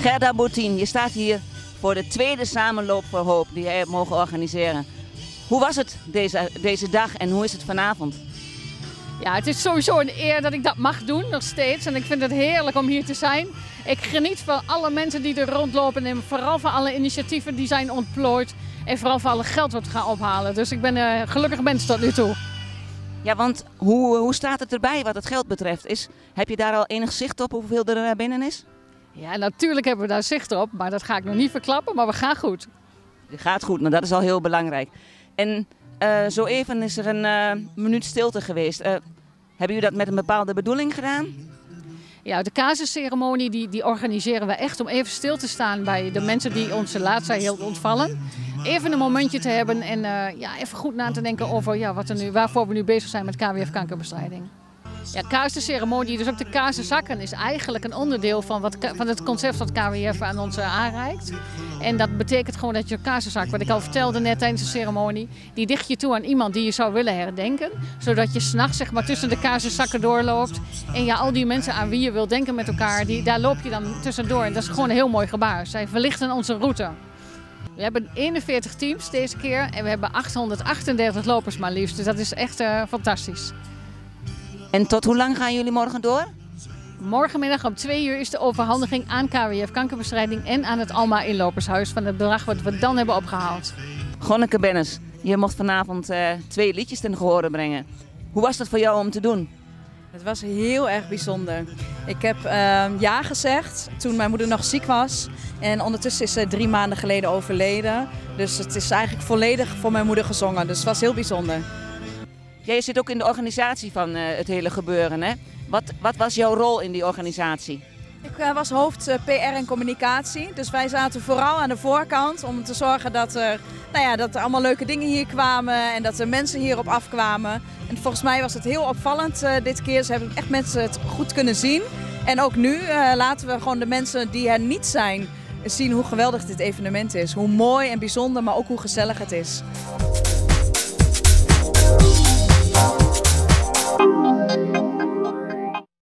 Gerda Botien, je staat hier voor de tweede Samenloop voor Hoop die jij hebt mogen organiseren. Hoe was het deze dag en hoe is het vanavond? Ja, het is sowieso een eer dat ik dat mag doen, nog steeds. En ik vind het heerlijk om hier te zijn. Ik geniet van alle mensen die er rondlopen en vooral van alle initiatieven die zijn ontplooid. En vooral van alle geld wat we gaan ophalen. Dus ik ben een gelukkig mens tot nu toe. Ja, want hoe staat het erbij wat het geld betreft? Heb je daar al enig zicht op hoeveel er binnen is? Ja, natuurlijk hebben we daar zicht op, maar dat ga ik nog niet verklappen, maar we gaan goed. Het gaat goed, nou dat is al heel belangrijk. En zo even is er een minuut stilte geweest. Hebben jullie dat met een bepaalde bedoeling gedaan? Ja, de casusceremonie die organiseren we echt om even stil te staan bij de mensen die ons laatst zijn heel ontvallen. Even een momentje te hebben en even goed na te denken over waarvoor we nu bezig zijn met KWF kankerbestrijding. Ja, casusceremonie, dus ook de casuszakken, is eigenlijk een onderdeel van het concept wat KWF aan ons aanreikt. En dat betekent gewoon dat je casuszak, wat ik al vertelde net tijdens de ceremonie, die dicht je toe aan iemand die je zou willen herdenken. Zodat je 's nachts zeg maar tussen de casuszakken doorloopt. En ja, al die mensen aan wie je wilt denken met elkaar, daar loop je dan tussendoor. En dat is gewoon een heel mooi gebaar. Zij verlichten onze route. We hebben 41 teams deze keer en we hebben 838 lopers maar liefst. Dus dat is echt fantastisch. En tot hoe lang gaan jullie morgen door? Morgenmiddag om 2 uur is de overhandiging aan KWF kankerbestrijding en aan het Alma inlopershuis van het bedrag wat we dan hebben opgehaald. Gonneke Bennis, je mocht vanavond 2 liedjes ten gehore brengen. Hoe was dat voor jou om te doen? Het was heel erg bijzonder. Ik heb ja gezegd toen mijn moeder nog ziek was. En ondertussen is ze 3 maanden geleden overleden. Dus het is eigenlijk volledig voor mijn moeder gezongen. Dus het was heel bijzonder. Jij zit ook in de organisatie van het hele gebeuren, hè? Wat was jouw rol in die organisatie? Ik was hoofd PR en communicatie. Dus wij zaten vooral aan de voorkant om te zorgen dat er allemaal leuke dingen hier kwamen. En dat er mensen hierop afkwamen. En volgens mij was het heel opvallend dit keer. Ze hebben echt mensen het goed kunnen zien. En ook nu laten we gewoon de mensen die er niet zijn zien hoe geweldig dit evenement is. Hoe mooi en bijzonder, maar ook hoe gezellig het is.